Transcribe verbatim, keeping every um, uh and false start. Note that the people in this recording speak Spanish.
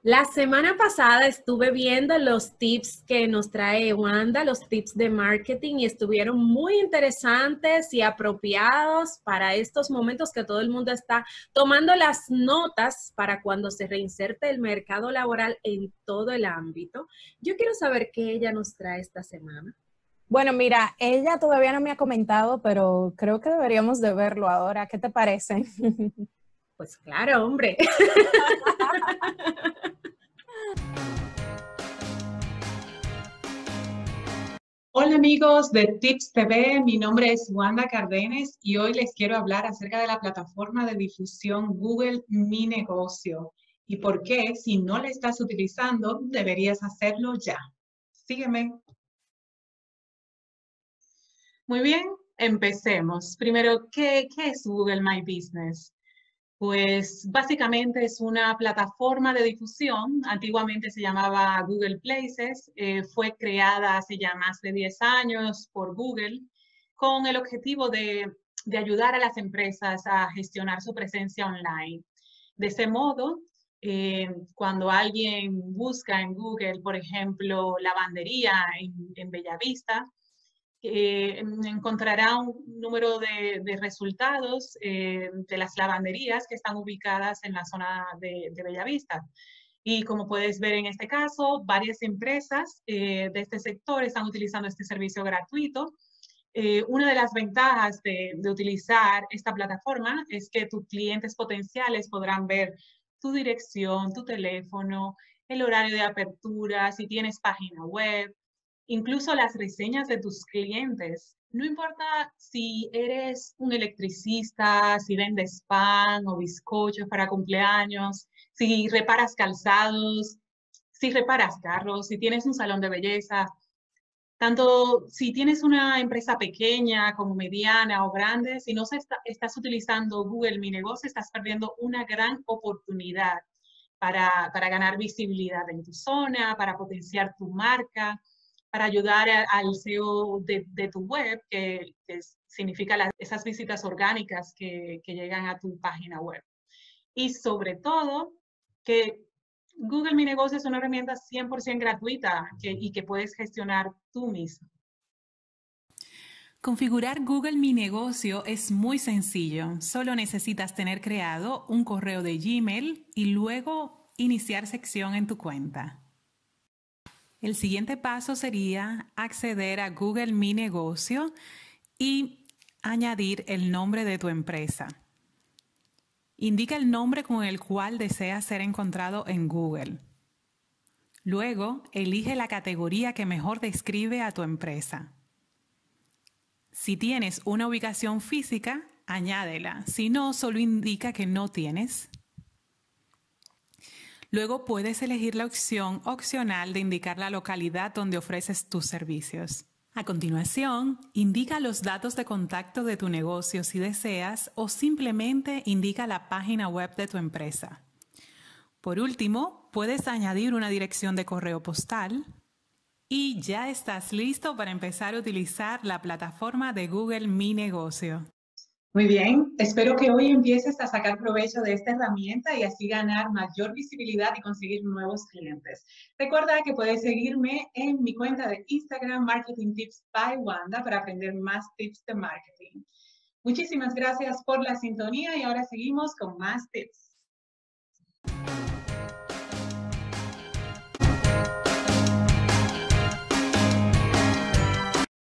La semana pasada estuve viendo los tips que nos trae Wanda, los tips de marketing, y estuvieron muy interesantes y apropiados para estos momentos que todo el mundo está tomando las notas para cuando se reinserte el mercado laboral en todo el ámbito. Yo quiero saber qué ella nos trae esta semana. Bueno, mira, ella todavía no me ha comentado, pero creo que deberíamos de verlo ahora. ¿Qué te parece? Pues claro, hombre. Hola amigos de Tips T V, mi nombre es Wanda Cardenes y hoy les quiero hablar acerca de la plataforma de difusión Google Mi Negocio y por qué, si no la estás utilizando, deberías hacerlo ya. Sígueme. Muy bien, empecemos. Primero, ¿qué, qué es Google My Business? Pues básicamente es una plataforma de difusión, antiguamente se llamaba Google Places, eh, fue creada hace ya más de diez años por Google con el objetivo de, de ayudar a las empresas a gestionar su presencia online. De ese modo, eh, cuando alguien busca en Google, por ejemplo, lavandería en, en Bellavista, eh, encontrará un número de, de resultados eh, de las lavanderías que están ubicadas en la zona de, de Bellavista. Y como puedes ver en este caso, varias empresas eh, de este sector están utilizando este servicio gratuito. Eh, una de las ventajas de, de utilizar esta plataforma es que tus clientes potenciales podrán ver tu dirección, tu teléfono, el horario de apertura, si tienes página web, incluso las reseñas de tus clientes. No importa si eres un electricista, si vendes pan o bizcochos para cumpleaños, si reparas calzados, si reparas carros, si tienes un salón de belleza. Tanto si tienes una empresa pequeña como mediana o grande, si no se está, estás utilizando Google Mi Negocio, estás perdiendo una gran oportunidad para, para ganar visibilidad en tu zona, para potenciar tu marca, para ayudar a, al S E O de, de tu web, que, que significa las, esas visitas orgánicas que, que llegan a tu página web. Y sobre todo, que Google Mi Negocio es una herramienta cien por ciento gratuita que, y que puedes gestionar tú mismo. Configurar Google Mi Negocio es muy sencillo. Solo necesitas tener creado un correo de Gmail y luego iniciar sección en tu cuenta. El siguiente paso sería acceder a Google Mi Negocio y añadir el nombre de tu empresa. Indica el nombre con el cual deseas ser encontrado en Google. Luego, elige la categoría que mejor describe a tu empresa. Si tienes una ubicación física, añádela. Si no, solo indica que no tienes. Luego puedes elegir la opción opcional de indicar la localidad donde ofreces tus servicios. A continuación, indica los datos de contacto de tu negocio si deseas o simplemente indica la página web de tu empresa. Por último, puedes añadir una dirección de correo postal y ya estás listo para empezar a utilizar la plataforma de Google Mi Negocio. Muy bien, espero que hoy empieces a sacar provecho de esta herramienta y así ganar mayor visibilidad y conseguir nuevos clientes. Recuerda que puedes seguirme en mi cuenta de Instagram, Marketing Tips by Wanda, para aprender más tips de marketing. Muchísimas gracias por la sintonía y ahora seguimos con más tips.